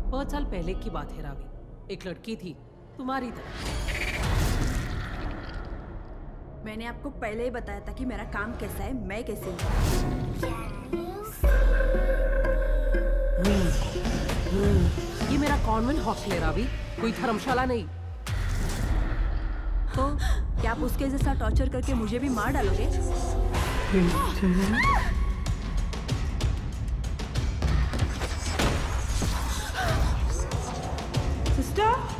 बहुत साल पहले की बात है रावी। एक लड़की थी तुम्हारी तरह। मैंने आपको पहले ही बताया था कि मेरा काम कैसा है, मैं कैसे हूँ। ये मेरा कॉन्वेंट हॉस्टल है रावी, कोई धर्मशाला नहीं। तो क्या आप उसके जैसा टॉर्चर करके मुझे भी मार डालोगे? सिस्टर